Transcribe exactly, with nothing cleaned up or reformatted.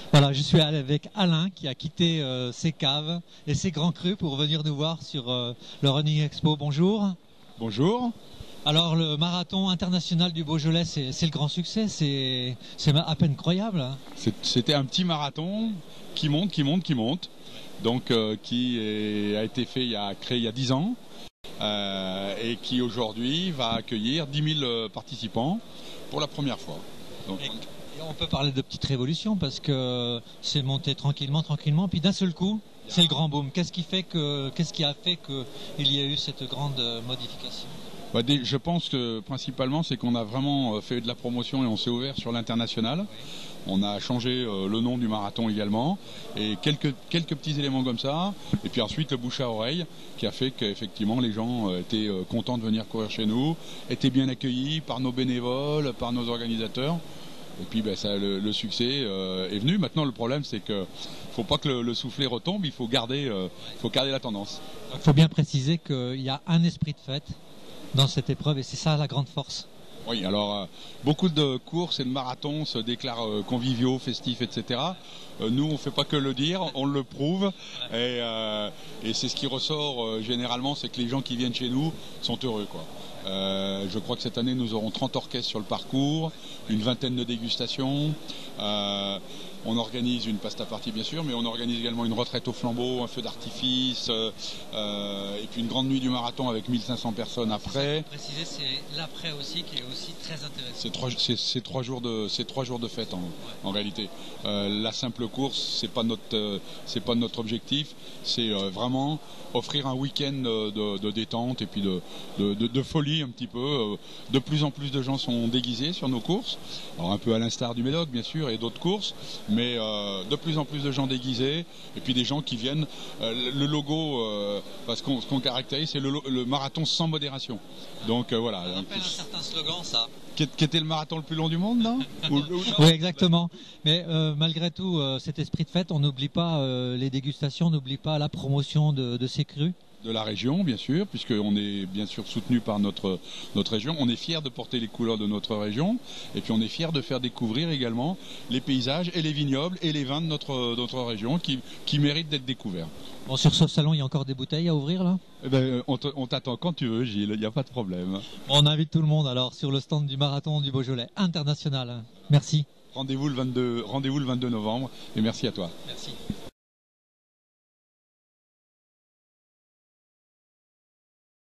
Voilà, je suis avec Alain qui a quitté euh, ses caves et ses grands crus pour venir nous voir sur euh, le Running Expo. Bonjour. Bonjour. Alors le marathon international du Beaujolais, c'est le grand succès, c'est à peine croyable. C'était un petit marathon qui monte, qui monte, qui monte, donc euh, qui est, a été fait, il y a, créé il y a dix ans euh, et qui aujourd'hui va accueillir dix mille participants pour la première fois. Donc, et, et on peut parler de petite révolution parce que c'est monté tranquillement, tranquillement, puis d'un seul coup, c'est le grand boom. Qu'est-ce qui fait que, qu'est-ce qui a fait qu'il y a eu cette grande modification? Bah, je pense que principalement c'est qu'on a vraiment fait de la promotion et on s'est ouvert sur l'international. On a changé euh, le nom du marathon également et quelques, quelques petits éléments comme ça. Et puis ensuite le bouche à oreille qui a fait qu'effectivement les gens euh, étaient euh, contents de venir courir chez nous, étaient bien accueillis par nos bénévoles, par nos organisateurs. Et puis ben, ça, le, le succès euh, est venu. Maintenant le problème c'est que faut pas que le, le soufflet retombe, il faut garder, euh, faut garder la tendance. Il faut bien préciser qu'il y a un esprit de fête dans cette épreuve et c'est ça la grande force. Oui, alors euh, beaucoup de courses et de marathons se déclarent euh, conviviaux, festifs, et cetera. Euh, nous, on ne fait pas que le dire, on le prouve. Et, euh, et c'est ce qui ressort euh, généralement, c'est que les gens qui viennent chez nous sont heureux, quoi. Euh, je crois que cette année, nous aurons trente orchestres sur le parcours, une vingtaine de dégustations. Euh, on organise une pasta party, bien sûr, mais on organise également une retraite au flambeau, un feu d'artifice, euh, euh, et puis une grande nuit du marathon avec mille cinq cents personnes après. Préciser, c'est l'après aussi qui est aussi très intéressant. C'est trois, c'est trois jours de, c'est trois jours de fête en, ouais. en réalité. Euh, la simple course, c'est pas notre, euh, c'est pas notre objectif. C'est euh, vraiment offrir un week-end de, de, de détente et puis de, de, de, de folie un petit peu. De plus en plus de gens sont déguisés sur nos courses. Alors un peu à l'instar du Médoc bien sûr et d'autres courses, mais euh, de plus en plus de gens déguisés et puis des gens qui viennent. Euh, le logo, euh, parce qu'on, ce qu'on caractérise, c'est le, le marathon sans modération. Donc euh, voilà. Ça rappelle un certain slogan, ça. Qui, qui était le marathon le plus long du monde, non? Oui, exactement. Mais euh, malgré tout, euh, cet esprit de fête, on n'oublie pas euh, les dégustations, on n'oublie pas la promotion de, de ces crus. De la région, bien sûr, puisqu'on est bien sûr soutenu par notre, notre région. On est fiers de porter les couleurs de notre région et puis on est fiers de faire découvrir également les paysages et les vignobles et les vins de notre, notre région qui, qui méritent d'être découverts. Bon, sur ce salon, il y a encore des bouteilles à ouvrir là? Eh ben, on t'attend quand tu veux, Gilles, il n'y a pas de problème. On invite tout le monde alors sur le stand du marathon du Beaujolais international. Merci. Rendez-vous le vingt-deux, rendez-vous le vingt-deux novembre et merci à toi. Merci.